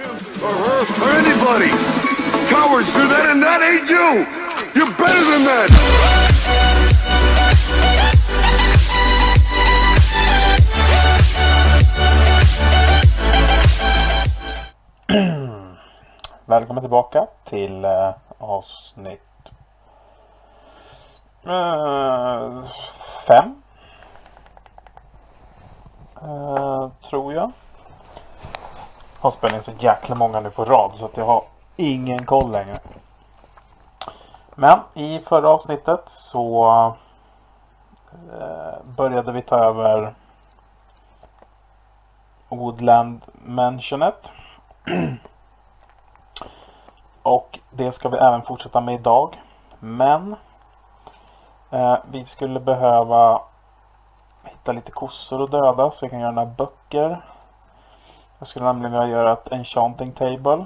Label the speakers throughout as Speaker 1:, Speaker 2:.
Speaker 1: Or her, or anybody. Cowards do that and that ain't you. You're better than that.
Speaker 2: Välkommen tillbaka till avsnitt 5 tror jag. Har spelat in så jäkla många nu på rad så att jag har ingen koll längre. Men i förra avsnittet så började vi ta över Woodland Mansionet. Och det ska vi även fortsätta med idag. Men vi skulle behöva hitta lite kossor att döda så vi kan göra några böcker. Jag skulle nämligen vilja göra ett enchanting table.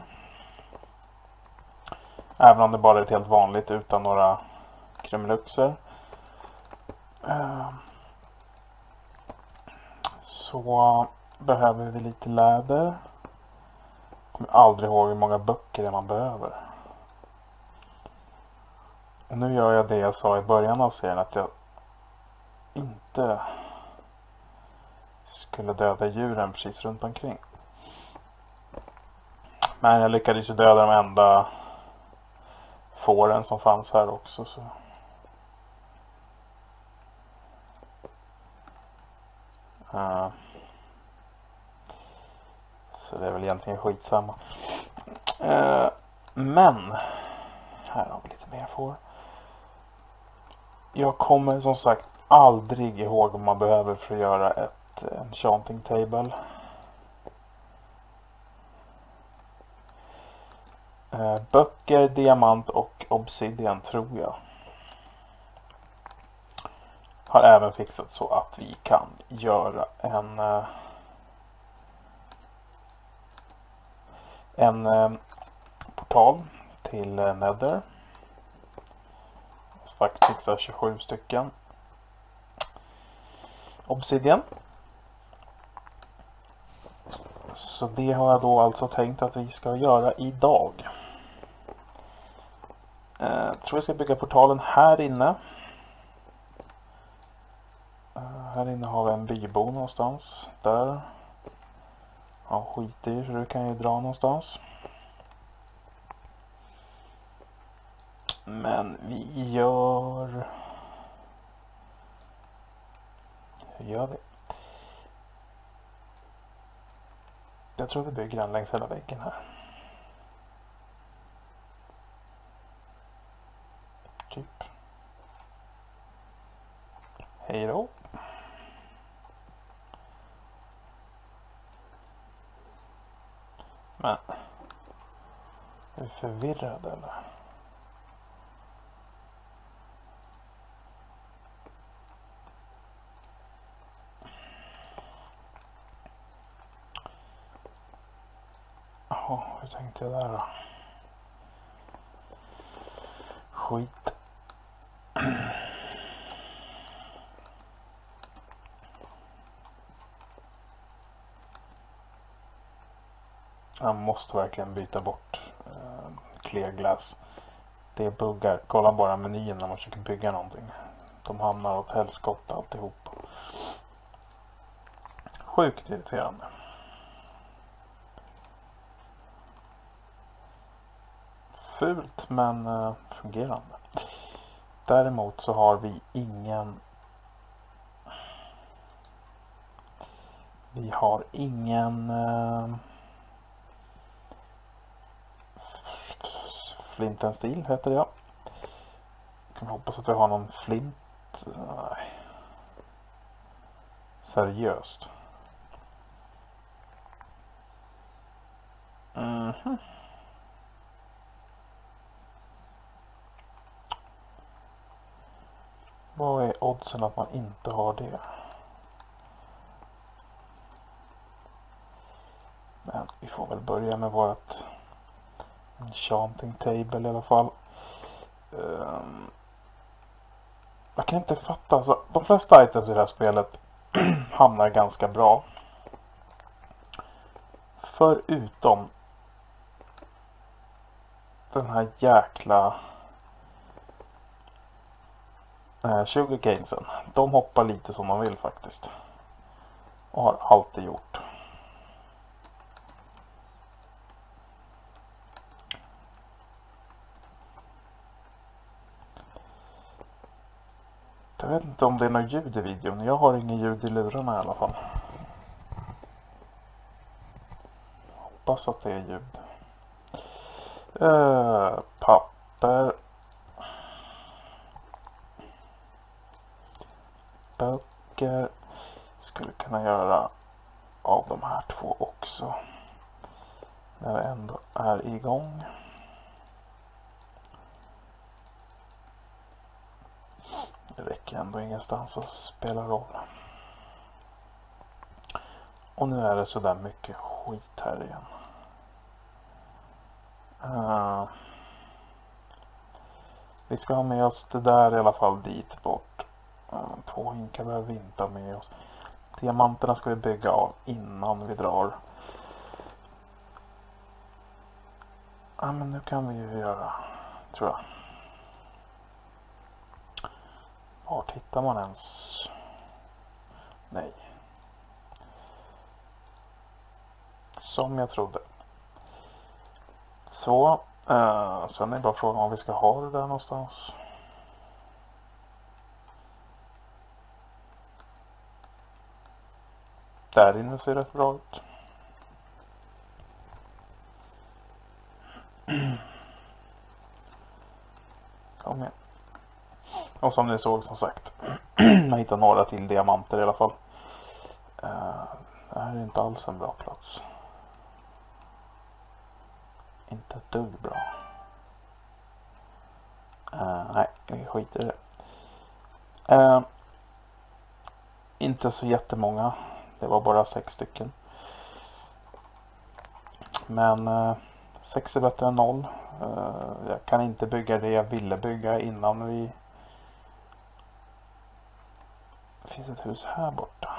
Speaker 2: Även om det bara är ett helt vanligt utan några krumeluxer. Så behöver vi lite läder. Jag kommer aldrig ihåg hur många böcker det man behöver. Och nu gör jag det jag sa i början av serien, att jag inte skulle döda djuren precis runt omkring. Men jag lyckades ju döda de enda fåren som fanns här också. Så det är väl egentligen skitsamma. Men här har vi lite mer får. Jag kommer som sagt aldrig ihåg om man behöver för att göra ett enchanting table. Böcker, diamant och obsidian tror jag. Har även fixat så att vi kan göra en portal till Nether. Så faktiskt fixa 27 stycken obsidian. Så det har jag då alltså tänkt att vi ska göra idag. Jag tror jag ska bygga portalen här inne. Här inne har vi en bybo någonstans. Där. Ja, skit i så du kan ju dra någonstans. Men vi gör... Hur gör vi? Jag tror vi bygger den längs hela väggen här. Typ. Hej då. Men är du förvirrad eller? Jaha, hur tänkte jag där då? Skit. Jag måste verkligen byta bort clear glass. Det buggar. Kolla bara menyn när man försöker bygga någonting. De hamnar åt helskott alltihop. Sjukt irriterande. Fult men fungerande. Däremot så har vi ingen... Vi har ingen... Flint and Steel heter jag. Kan hoppas att jag har någon flint. Nej. Seriöst. Vad är oddsen att man inte har det? Men vi får väl börja med vårt enchanting table i alla fall. Jag kan inte fatta. Alltså, de flesta items i det här spelet hamnar ganska bra. Förutom den här jäkla 20 gamesen. De hoppar lite som de vill faktiskt. Och har alltid gjort. Jag vet inte om det är något ljud i videon. Jag har ingen ljud i lurarna i alla fall. Hoppas att det är ljud. Papper. Böcker. Skulle kunna göra av de här två också. När vi ändå är igång. Det räcker ändå ingenstans att spela roll. Och nu är det så där mycket skit här igen. Vi ska ha med oss det där i alla fall dit bort. 2 hinkar behöver vi inte ha med oss. Diamanterna ska vi bygga av innan vi drar. Ja, men nu kan vi ju göra, tror jag. Vart hittar man ens? Nej. Som jag trodde. Så. Sen är det bara frågan om vi ska ha det där någonstans. Där inne ser det rätt bra ut. Kom igen. Och som ni såg, som sagt. Jag hittade några till diamanter i alla fall. Det här är inte alls en bra plats. Inte ett dugg bra. Nej, vi skiter i det. Inte så jättemånga. Det var bara 6 stycken. Men 6 är bättre än 0. Jag kan inte bygga det jag ville bygga innan vi... Det finns ett hus här borta.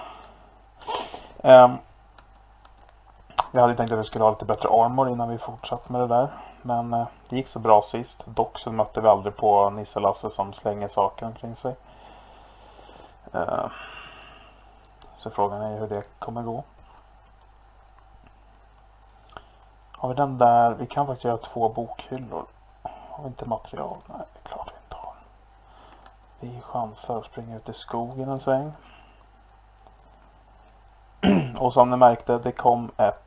Speaker 2: Jag hade tänkt att vi skulle ha lite bättre armor innan vi fortsatte med det där. Men det gick så bra sist. Dock så mötte vi aldrig på Nisse Lasse som slänger saker omkring sig. Så frågan är hur det kommer gå. Har vi den där? Vi kan faktiskt göra 2 bokhyllor. Har vi inte material? Nej, det är klart vi inte har. Vi chansar att springa ut i skogen en sväng. Och som ni märkte, det kom ett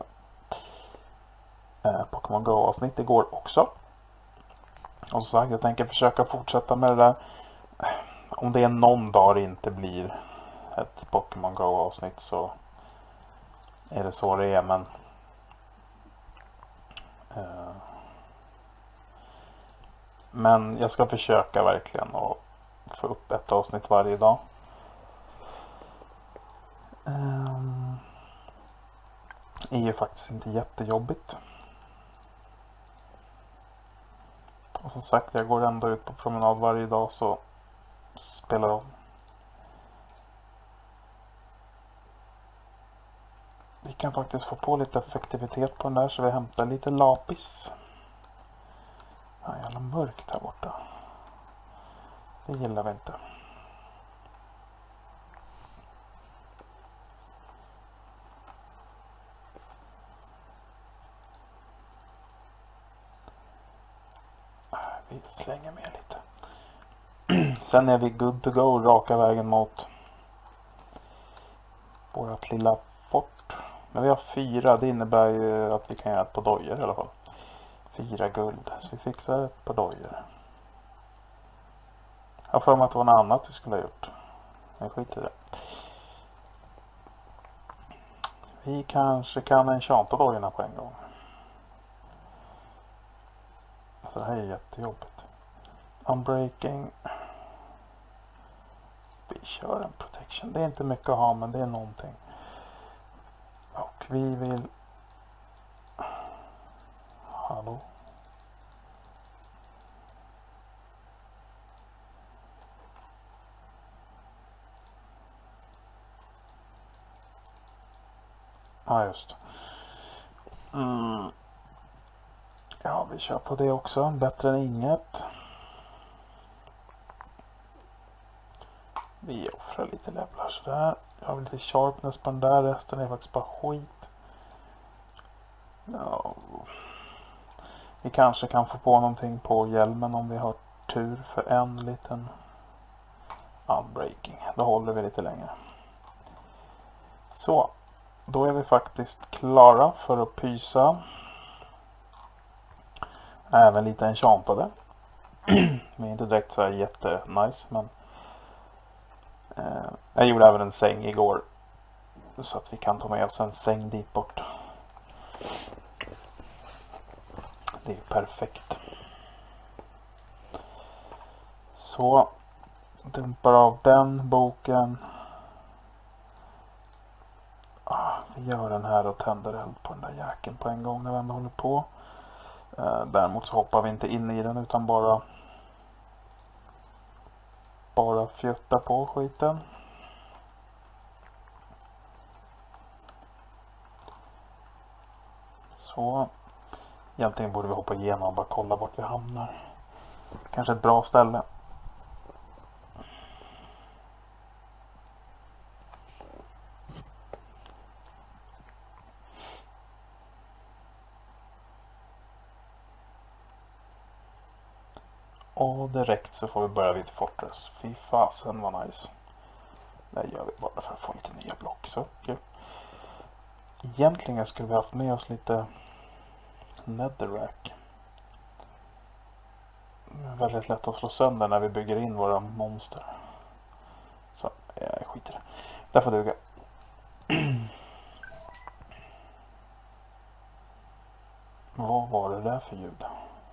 Speaker 2: Pokémon Go-avsnitt igår också. Och som sagt, jag tänker försöka fortsätta med det där. Om det är någon dag det inte blir ett Pokémon Go-avsnitt så är det så det är, men jag ska försöka verkligen att få upp ett avsnitt varje dag. Det är ju faktiskt inte jättejobbigt. Och som sagt, jag går ändå ut på promenad varje dag, så spelar om. Vi kan faktiskt få på lite effektivitet på den där, så vi hämtar lite lapis. Ja, jävla mörkt här borta. Det gillar vi inte. Vi slänger med lite. Sen är vi good to go raka vägen mot vårt lilla fort. Men vi har 4, det innebär ju att vi kan göra ett par dojor i alla fall. 4 guld, så vi fixar ett par dojor. Jag har för mig att det var något annat vi skulle ha gjort. Men skit i det. Vi kanske kan enchanta dojorna på en gång. Alltså det här är jättejobbigt. Unbreaking. Vi kör en protection. Det är inte mycket att ha, men det är någonting. Och vi vill... Hallå? Ja, just. Ja, vi kör på det också. Bättre än inget. Vi offrar lite levlar sådär. Jag har lite sharpness på den där. Resten är faktiskt bara skit. Ja. Vi kanske kan få på någonting på hjälmen om vi har tur för en liten unbreaking. Då håller vi lite längre. Så. Då är vi faktiskt klara för att pysa. Även lite enchantade. Vi är inte direkt så här jättenice, men jag gjorde även en säng igår. Så att vi kan ta med oss en säng dit bort. Det är perfekt. Så. Dumpar av den boken. Vi gör den här och tänder eld på den där jäkeln på en gång när vi ändå håller på. Däremot så hoppar vi inte in i den utan bara fjutta på skiten. Så. Egentligen borde vi hoppa igenom och bara kolla vart vi hamnar. Kanske ett bra ställe. Och direkt så får vi börja vid Fortress. Fy fasen vad nice. Det gör vi bara för att få lite nya block. Så kul. Egentligen skulle vi haft med oss lite netherrack. Det är väldigt lätt att slå sönder när vi bygger in våra monster. Så jag skiter i det. Där får duga. Vad var det där för ljud?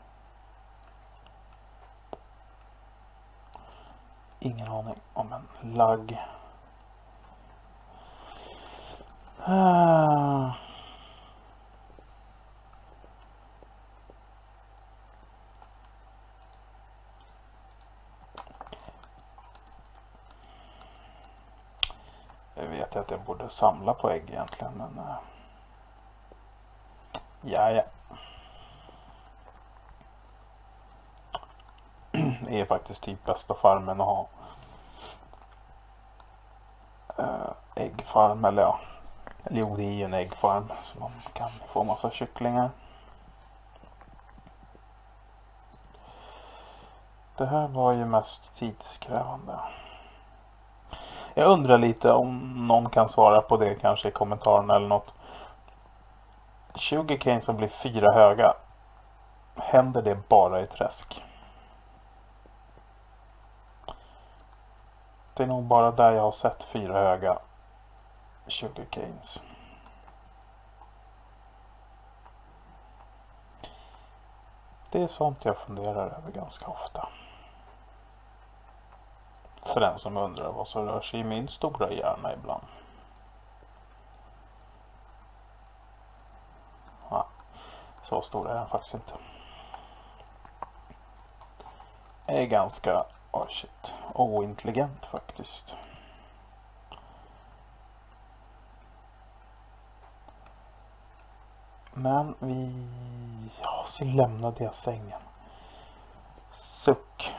Speaker 2: Ingen aning om en lagg. Jag vet att jag borde samla på ägg egentligen, men ja. Det är faktiskt typ bästa farmen att ha äggfarm, eller ja. Eller jo, det är ju en äggfarm så man kan få massa kycklingar. Det här var ju mest tidskrävande. Jag undrar lite om någon kan svara på det kanske i kommentarerna eller något. 20 cane som blir 4 höga. Händer det bara i träsk? Det är nog bara där jag har sett 4 höga 20 canes. Det är sånt jag funderar över ganska ofta. För den som undrar vad som rör sig i min stora hjärna ibland. Ja, så stor är den faktiskt inte. Jag är ganska ointelligent faktiskt. Men så lämnade jag sängen. Suck.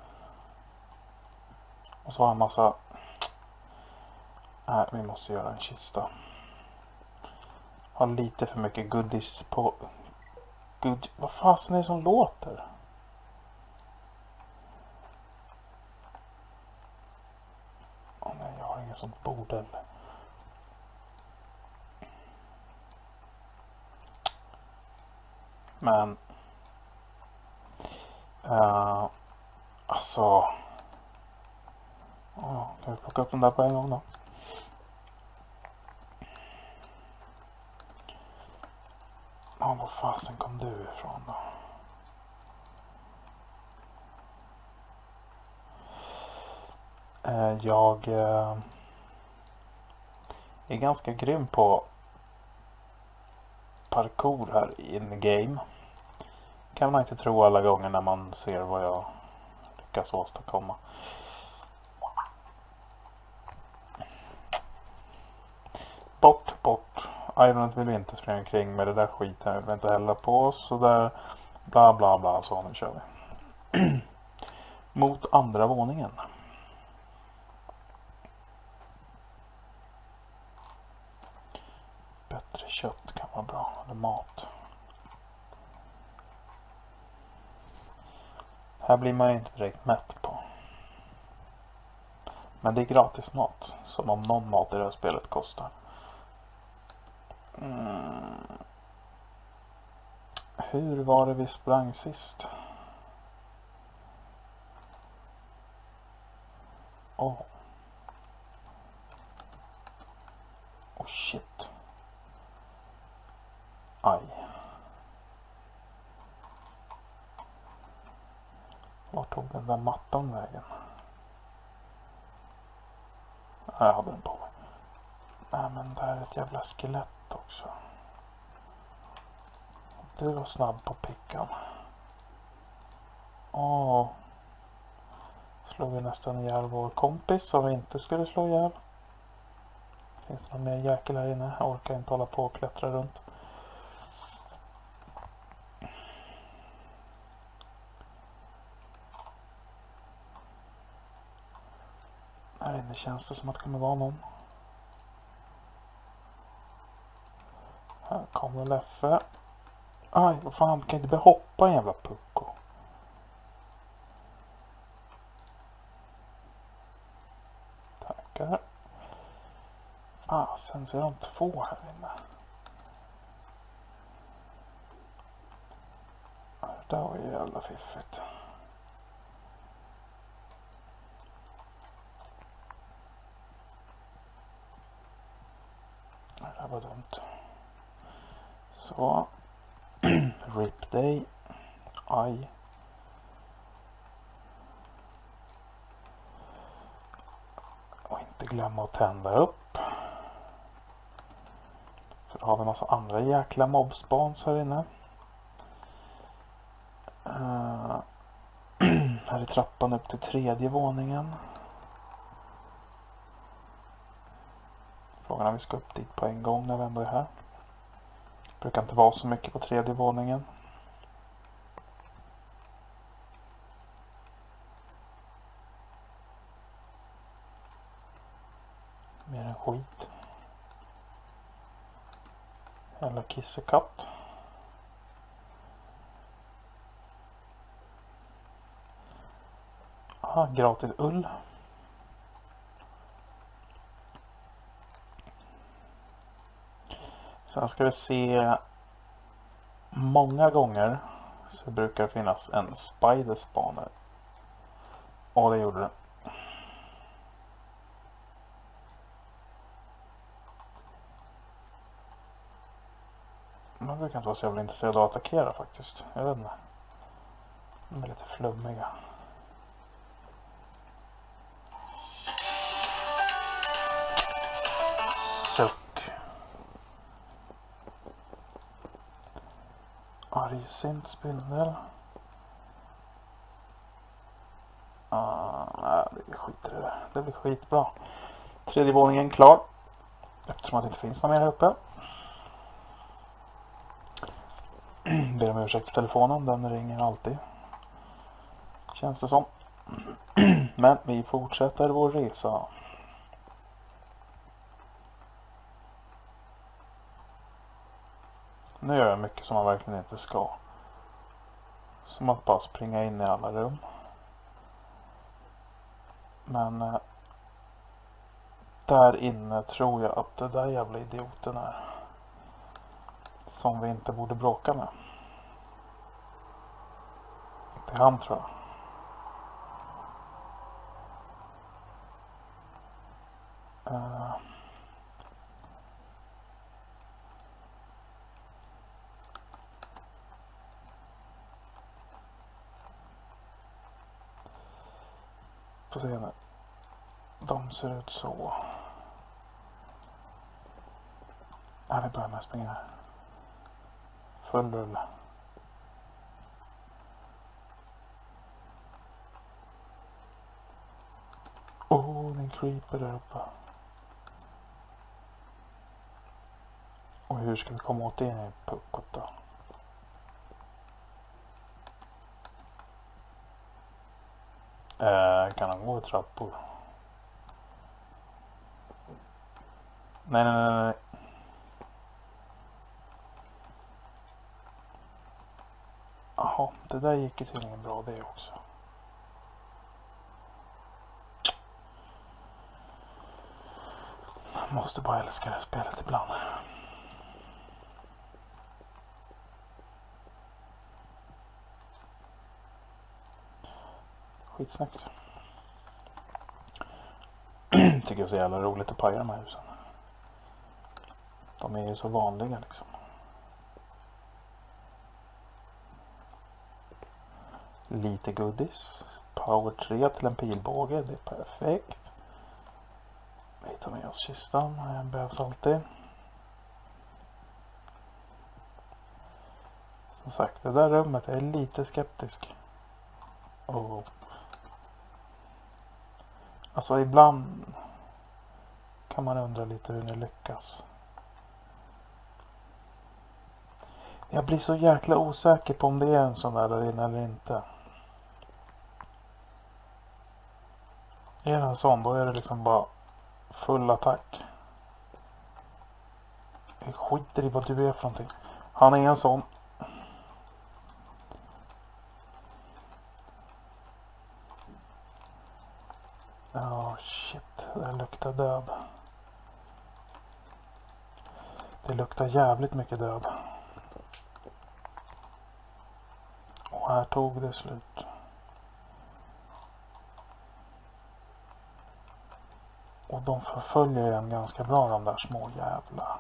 Speaker 2: Och så har jag en massa... Nej, vi måste göra en kista. Har lite för mycket goodies på... Vad fasen är det som låter? Åh nej, jag har ingen sånt bordel. Men... alltså... kan vi plocka upp den där på en gång då? Var fasen kom du ifrån då? Jag är ganska grym på parkour här in game. Kan man inte tro alla gånger när man ser vad jag lyckas åstadkomma. Bort. Ironet vill inte springa omkring med det där skiten. Vi vill inte hälla på oss. Så där Bla bla bla, så nu kör vi. Mot andra våningen. Bättre kött kan vara bra, eller mat. Här blir man inte direkt mätt på. Men det är gratis mat. Som om någon mat i det här spelet kostar. Hur var det vi sprang sist? Oh shit. Aj. Vart tog den där mattan vägen? Jag hade den på mig. Nej, men det här är ett jävla skelett också. Du var snabb på pickan. Slog vi nästan ihjäl vår kompis som vi inte skulle slå ihjäl. Finns det någon mer jäkel här inne? Jag orkar inte hålla på och klättra runt. Här inne känns det som att det kommer vara någon. Här kommer Leffe. Aj, vad fan, kan inte behoppa en jävla pucko. Tackar. Sen ser de två här inne. Det var ju jävla fiffigt. Det här var dumt. Så. Rip day. Aj. Och inte glömma att tända upp. För då har vi en massa andra jäkla mobspawns här inne. Här är trappan upp till 3:e våningen. Frågan är om vi ska upp dit på en gång när vi ändå är här. Det brukar inte vara så mycket på 3:e våningen. Mer än skit. Jävla kissekatt. Gratis ull. Sen ska vi se, många gånger så brukar det finnas en spider spawner. Och det gjorde det. Man brukar inte vara så jävla intresserad av att attackera faktiskt. Jag vet inte. De är lite flummiga. Suck. Argsint spindel. Det skiter i det. Det blir skitbra. 3:e våningen klar. Eftersom att det inte finns någon mer här uppe. Ber om ursäkt för telefonen. Den ringer alltid. Känns det som. Men vi fortsätter vår resa. Nu gör jag mycket som man verkligen inte ska. Som att bara springa in i alla rum. Men där inne tror jag att det där jävla idioten är. Som vi inte borde bråka med. Det är han, tror jag. Får se nu. De ser ut så. Vi börjar med att springa här. Full rulle. Den creeper där uppe. Och hur ska vi komma åt det i puckot då? Kan han gå i trappor? Nej. Jaha, det där gick ju tydligen bra det också. Jag måste bara älska det här spelet ibland. Skitsnackt. Tycker det är så jävla roligt att paja de här husen. De är ju så vanliga liksom. Lite goodies. Power 3 till en pilbåge. Det är perfekt. Vi tar med oss kistan. Den behövs alltid. Som sagt, det där rummet jag är lite skeptisk. Alltså ibland kan man undra lite hur ni lyckas. Jag blir så jäkla osäker på om det är en sån där inne eller inte. Är det en sån, då är det liksom bara full attack. Jag skiter i vad du är för någonting. Han är en sån. Ja, shit. Det luktar död. Det luktar jävligt mycket död. Och här tog det slut. Och de förföljer en ganska bra, de där små jävla.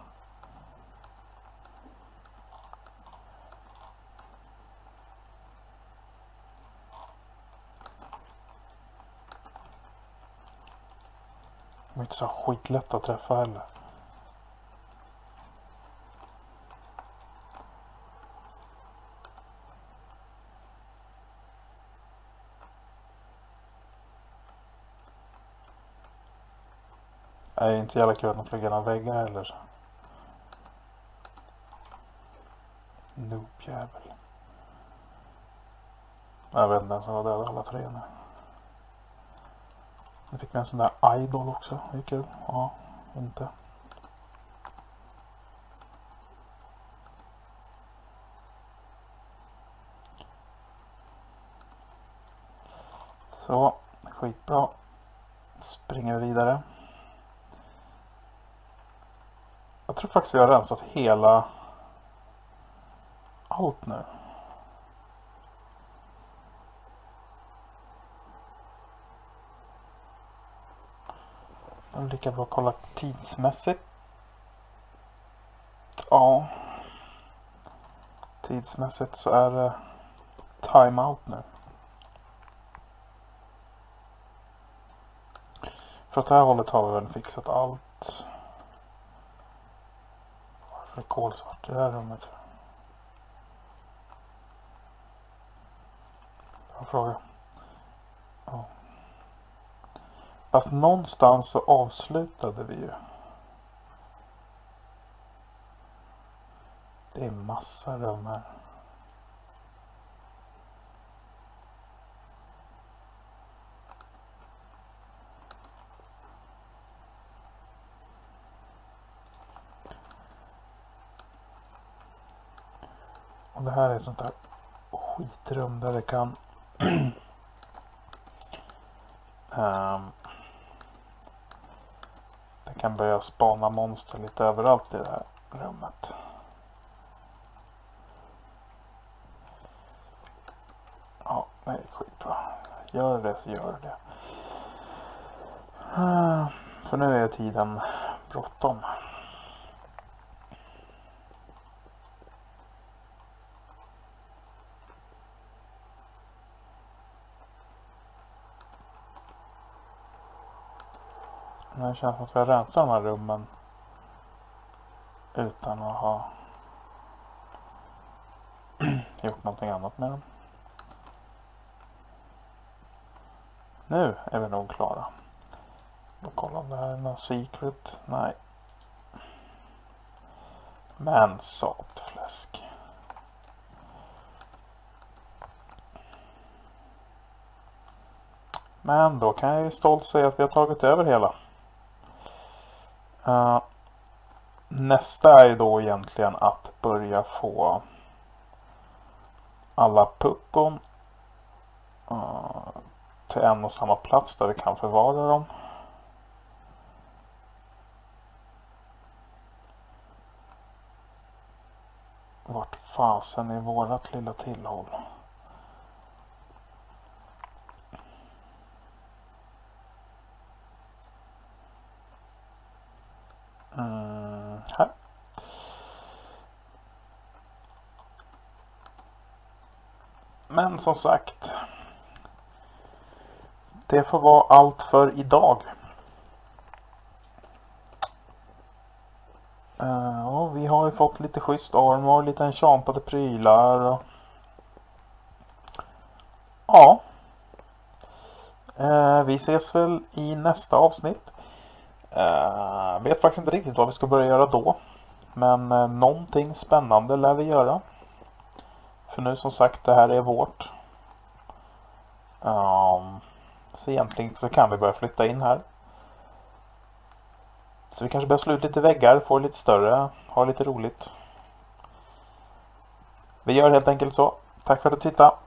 Speaker 2: De är inte så skitlätt att träffa heller. Det är inte jävla kul att de flyger några väggar heller. Noobjävel. Jag vet inte ens vad det är alla tre nu. Nu fick vi en sån där idol också. Det är kul. Ja, inte. Så, skitbra. Springer vi vidare. Jag tror faktiskt vi har rensat hela allt nu. Jag vill lika bra kolla tidsmässigt. Ja. Tidsmässigt så är det timeout nu. För åt det här hållet har vi väl fixat allt. Varför är det kolsvart i det här rummet? Jag frågar. Ja. Fast någonstans så avslutade vi ju. Det är massa rum här. Och det här är sånt där skitrum där det kan det kan börja spana monster lite överallt i det här rummet. Ja, det är skitbra. Gör det så gör det. För nu är tiden bråttom. Det känns som att vi har rensat de här rummen utan att ha gjort någonting annat med dem. Nu är vi nog klara. Då kollar om det här är någon secret. Nej. Men satfläsk. Men då kan jag ju stolt säga att vi har tagit över hela. Nästa är ju då egentligen att börja få alla puckon till en och samma plats där vi kan förvara dem. Vart fasen är vårat lilla tillhåll? Här. Men som sagt, det får vara allt för idag. Och vi har ju fått lite schysst armor, lite enchantade prylar. Och... ja. Vi ses väl i nästa avsnitt. Vet faktiskt inte riktigt vad vi ska börja göra då. Men någonting spännande lär vi göra. För nu som sagt, det här är vårt. Så egentligen så kan vi börja flytta in här. Så vi kanske börjar slå ut lite väggar, få lite större, ha lite roligt. Vi gör helt enkelt så. Tack för att du tittade.